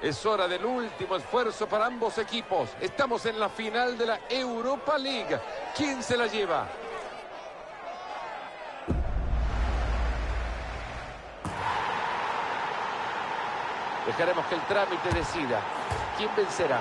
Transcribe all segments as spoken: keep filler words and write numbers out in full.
Es hora del último esfuerzo para ambos equipos. Estamos en la final de la Europa League. ¿Quién se la lleva? Dejaremos que el trámite decida quién vencerá.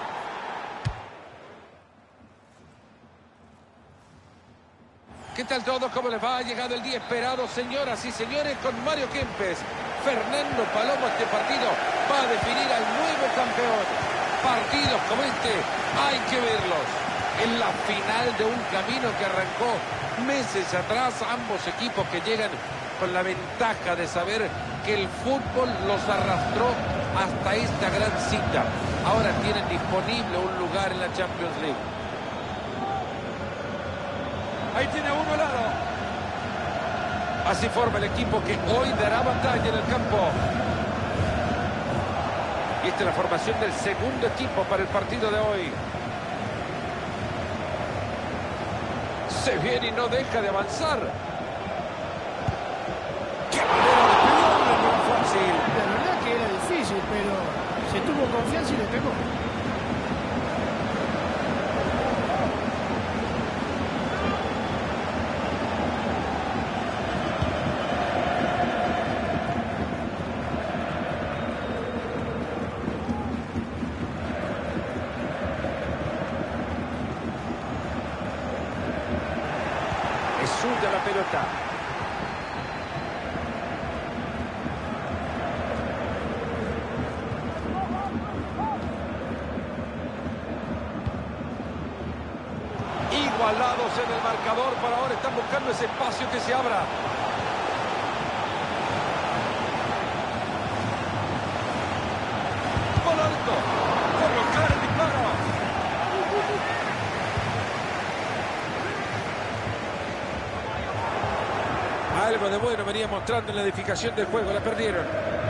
¿Qué tal todos? ¿Cómo les va? Ha llegado el día esperado, señoras y señores, con Mario Kempes. Fernando Palomo, este partido va a definir al nuevo campeón. Partidos como este hay que verlos. En la final de un camino que arrancó meses atrás, ambos equipos que llegan con la ventaja de saber que el fútbol los arrastró hasta esta gran cita. Ahora tienen disponible un lugar en la Champions League. Ahí tiene uno al lado. Así forma el equipo que hoy dará batalla en el campo. Y esta es la formación del segundo equipo para el partido de hoy. Se viene y no deja de avanzar. ¡Qué manera de pegarle! No era fácil. La verdad que era difícil, pero se tuvo confianza y le pegó. Suya la pelota. Igualados en el marcador, para ahora están buscando ese espacio que se abra. Gol alto. Colocar el disparo. Algo de bueno venía mostrando en la edificación del juego. La perdieron.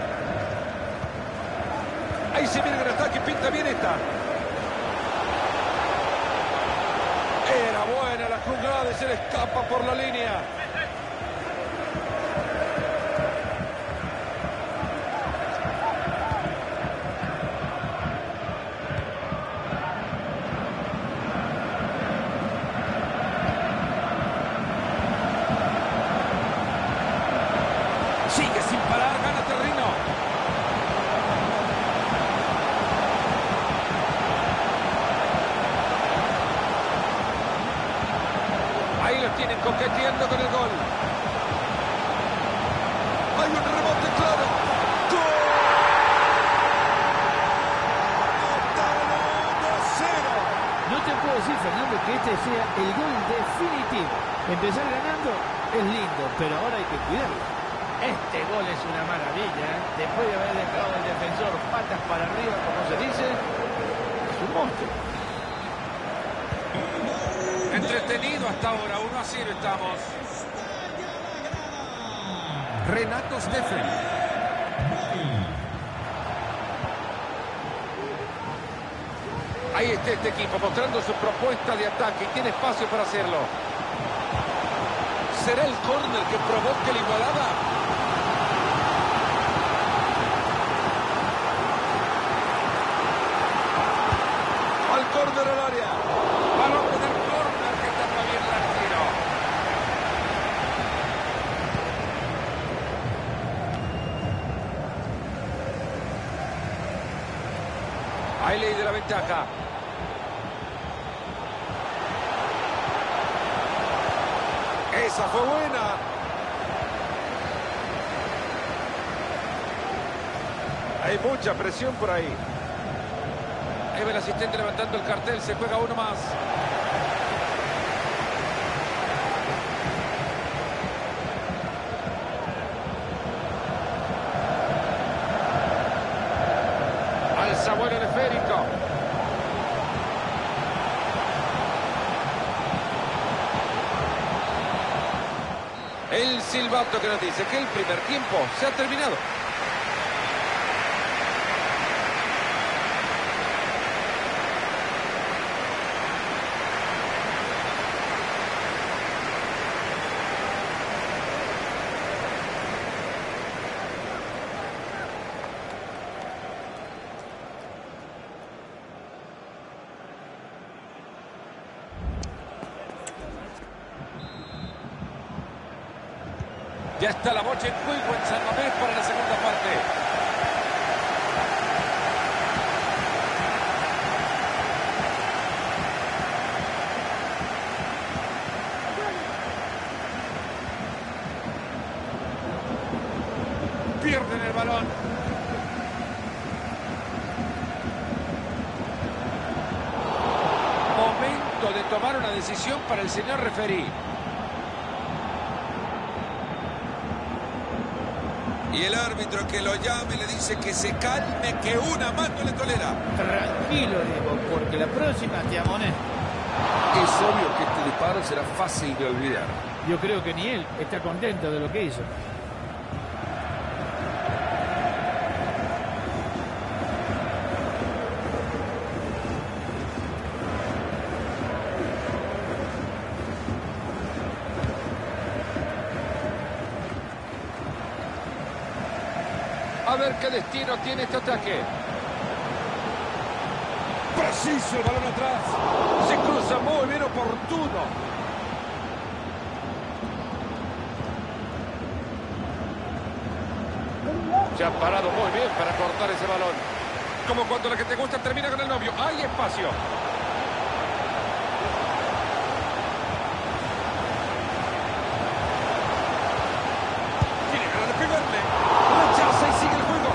Ahí se viene el ataque. Pinta bien esta. Era buena la jugada y se le escapa por la línea. Sigue sin parar, gana terreno. Ahí los tienen coqueteando con el gol. Hay un rebote claro. ¡Gol! uno a cero. No te puedo decir, Fernando, que este sea el gol definitivo. Empezar ganando es lindo, pero ahora hay que cuidarlo. Este gol es una maravilla, ¿eh? Después de haber dejado al defensor patas para arriba, como se dice, es un monstruo. Entretenido hasta ahora, uno a cero estamos. Renato Steffen. Ahí está este equipo mostrando su propuesta de ataque y tiene espacio para hacerlo. ¿Será el córner que provoque la igualada? Al córner al área. Balón del córner que tapa bien el arquero. Hay ley de la ventaja. Esa fue buena. Hay mucha presión por ahí. Ahí va el asistente levantando el cartel. Se juega uno más. Alza bueno el esférico. El silbato que nos dice que el primer tiempo se ha terminado. Ya está la bocha en juego en San Mamés para la segunda parte. Pierden el balón. Momento de tomar una decisión para el señor referí. Y el árbitro que lo llame le dice que se calme, que una mano le tolera. Tranquilo, Diego, porque la próxima te amoné. Es obvio que este disparo será fácil de olvidar. Yo creo que ni él está contento de lo que hizo. A ver qué destino tiene este ataque. Preciso el balón atrás. Se cruza muy bien, oportuno. Se ha parado muy bien para cortar ese balón. Como cuando la que te gusta termina con el novio. Hay espacio. Tiene ganas de pegarle. Rechaza y sigue el juego.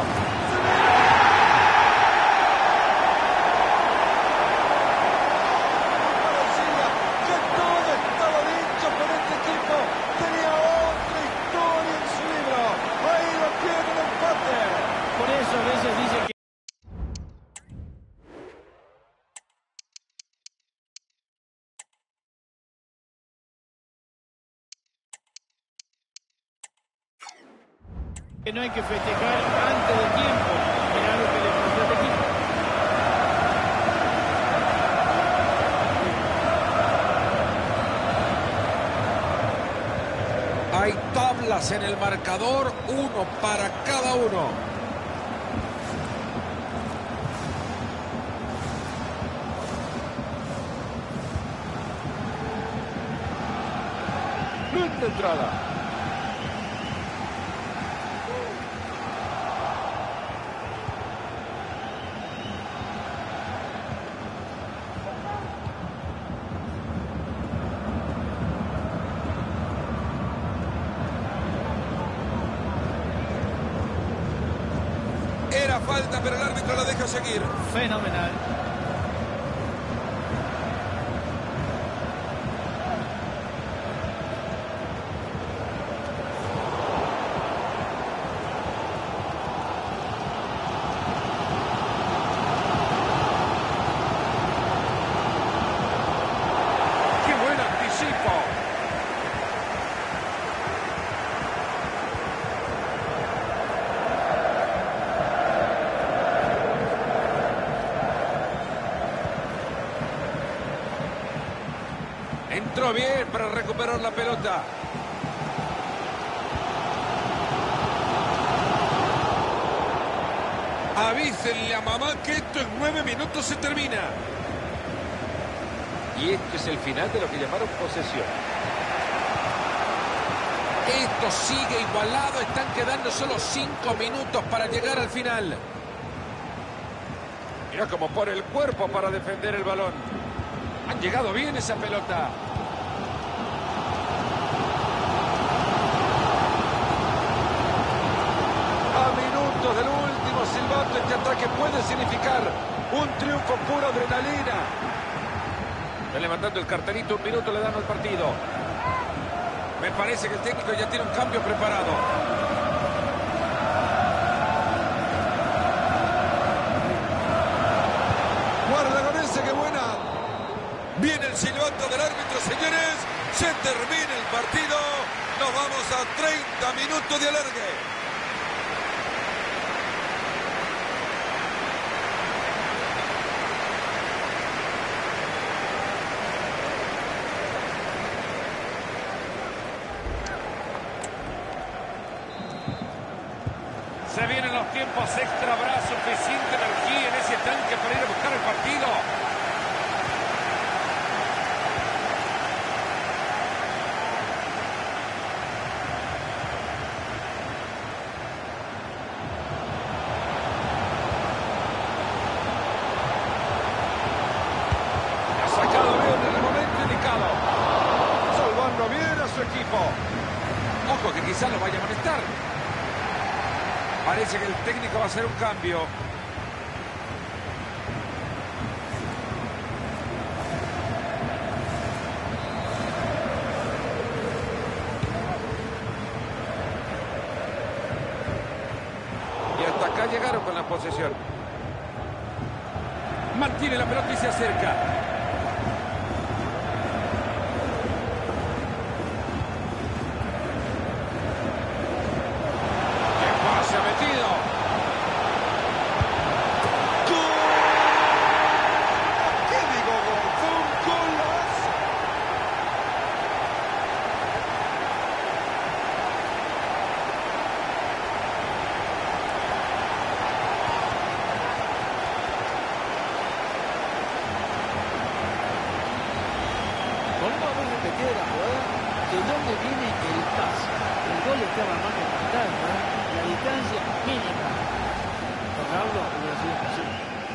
Parecía que todo estaba dicho con este equipo. Tenía otra historia en su libro. Ahí lo tiene el empate. Por eso a veces dice que... que no hay que festejar antes de tiempo. Mirá lo que le pasó a este equipo. Hay tablas en el marcador, uno para cada uno. Linda entrada. Era falta, pero el árbitro la deja seguir. Fenomenal. ¡Qué buen anticipo! Entró bien para recuperar la pelota. Avísenle a mamá que esto en nueve minutos se termina. Y esto es el final de lo que llamaron posesión. Esto sigue igualado. Están quedando solo cinco minutos para llegar al final. Mira cómo pone el cuerpo para defender el balón. Han llegado bien esa pelota. A minutos del último silbato, este ataque puede significar un triunfo pura adrenalina. Está levantando el cartelito, un minuto le dan al partido. Me parece que el técnico ya tiene un cambio preparado. Guarda con ese, qué buena. Viene el silbato del árbitro, señores. Se termina el partido. Nos vamos a treinta minutos de alargue. Se vienen los tiempos extra, habrá suficiente energía en ese tanque para ir a buscar el partido. Ojo que quizás lo vaya a molestar. Parece que el técnico va a hacer un cambio. Y hasta acá llegaron con la posesión. Mantiene la pelota y se acerca. Se ha metido. ¡Gol! ¿Qué digo gol? Fue un golazo. Volvemos a ver repetida la jugada. ¿De dónde viene el pase? El gol estaba más que cantado, ¿eh? La distancia mínima. Tocarlo hubiera sido imposible.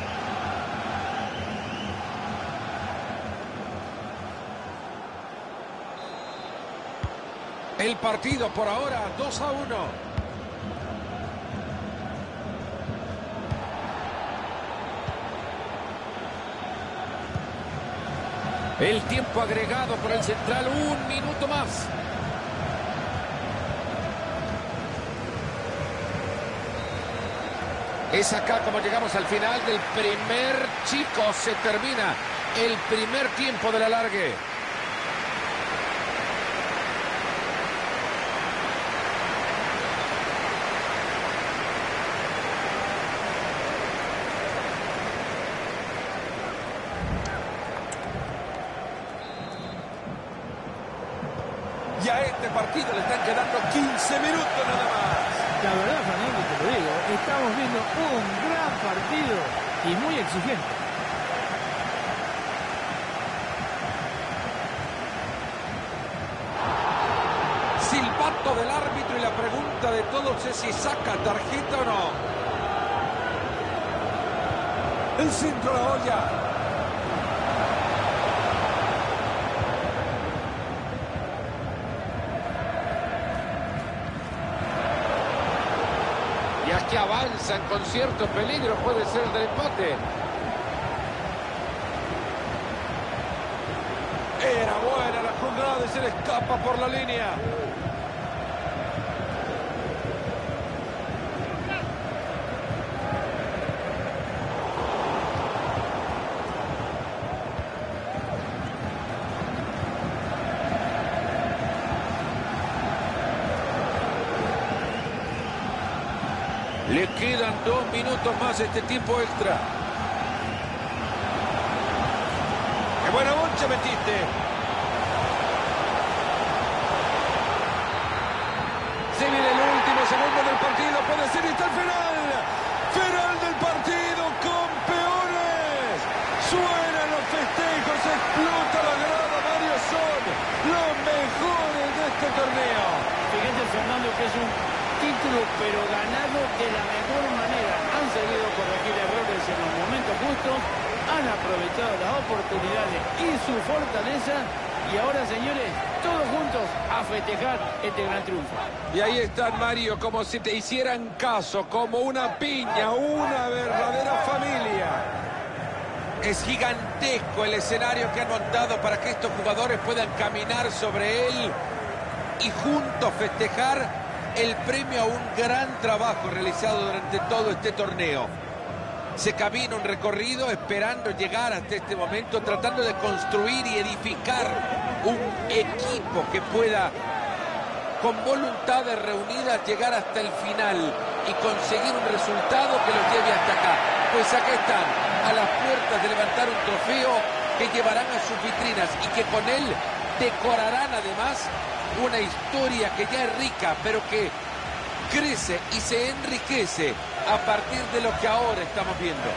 El partido por ahora dos a uno. El tiempo agregado por el central, un minuto más. Es acá como llegamos al final del primer chico. Se termina el primer tiempo del alargue. Y a este partido le están quedando quince minutos nada más. La verdad, Fernando, te lo digo, estamos viendo un gran partido y muy exigente. Silbato del árbitro y la pregunta de todos es si saca tarjeta o no. El centro a la olla. Y aquí avanzan con cierto peligro, puede ser del empate. Era buena la jugada y se le escapa por la línea. Le quedan dos minutos más este tiempo extra. ¡Qué buena boncha metiste! Se viene el último segundo del partido. Puede ser y está el final. Final del partido, campeones. Suenan los festejos, explota la grada. Mario, son los mejores de este torneo. Fíjate, Fernando, que es un título, pero ganado de la mejor manera. Han sabido corregir errores en los momentos justos, han aprovechado las oportunidades y su fortaleza, y ahora, señores, todos juntos a festejar este gran triunfo. Y ahí están, Mario, como si te hicieran caso, como una piña, una verdadera familia. Es gigantesco el escenario que han montado para que estos jugadores puedan caminar sobre él y juntos festejar el premio a un gran trabajo realizado durante todo este torneo. Se camina un recorrido esperando llegar hasta este momento, tratando de construir y edificar un equipo que pueda, con voluntades reunidas, llegar hasta el final y conseguir un resultado que los lleve hasta acá. Pues acá están, a las puertas de levantar un trofeo que llevarán a sus vitrinas y que con él decorarán además una historia que ya es rica, pero que crece y se enriquece a partir de lo que ahora estamos viendo.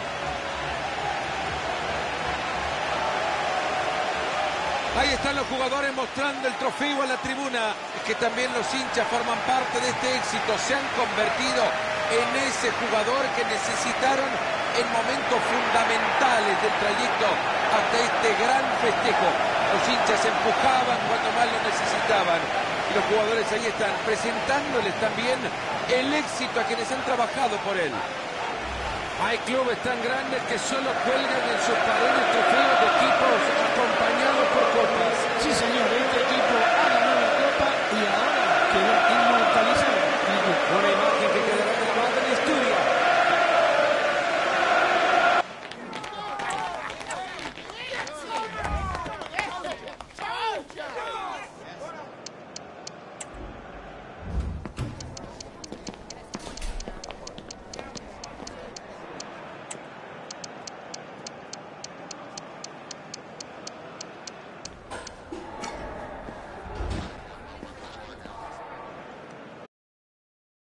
Ahí están los jugadores mostrando el trofeo a la tribuna. Es que también los hinchas forman parte de este éxito. Se han convertido en ese jugador que necesitaron en momentos fundamentales del trayecto hasta este gran festejo. Los hinchas empujaban cuando más lo necesitaban. Y los jugadores ahí están presentándoles también el éxito a quienes han trabajado por él. Hay clubes tan grandes que solo cuelgan en sus paredes trofeos de equipos acompañados por copas. Sí, señor, este equipo ha ganado la copa y ahora quedó